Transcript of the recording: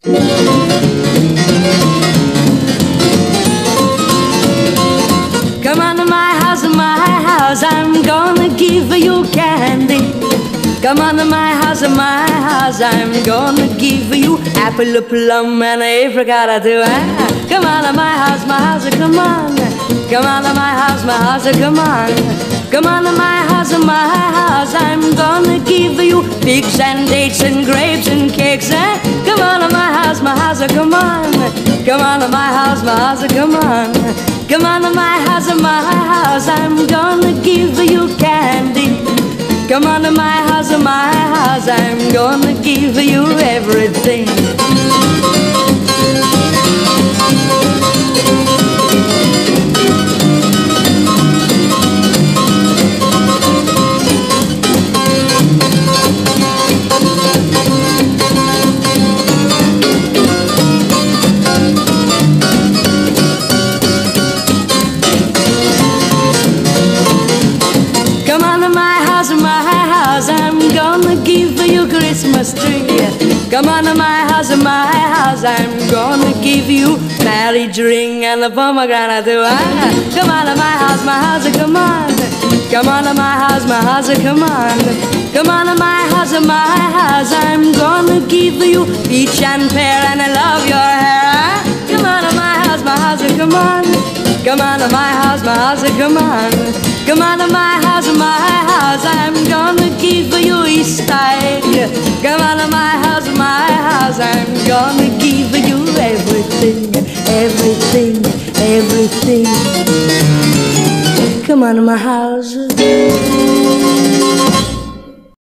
Come on to my house, I'm gonna give you candy. Come on to my house, I'm gonna give you apple, plum, and apricot too. Come on to my house, come on. Come on to my house, come on. Come on to my house, I'm gonna give you figs and dates and grapes and cakes. Come on to my house, come on. Come on to my house, come on. Come on to my house, I'm gonna give you candy. Come on to my house, I'm gonna give you everything. I'm gonna give you Christmas tree. Come on to my house, I'm gonna give you marriage ring and a pomegranate too. Come on to my house, come on. Come on to my house, come on. Come on to my house, I'm gonna give you peach and pear and I love your hair. Come on to my house, come on. Come on to my house, come on. Come on to my house, I'm gonna give you Easter egg. Come on to my house, I'm gonna give you everything, everything, everything. Come on to my house.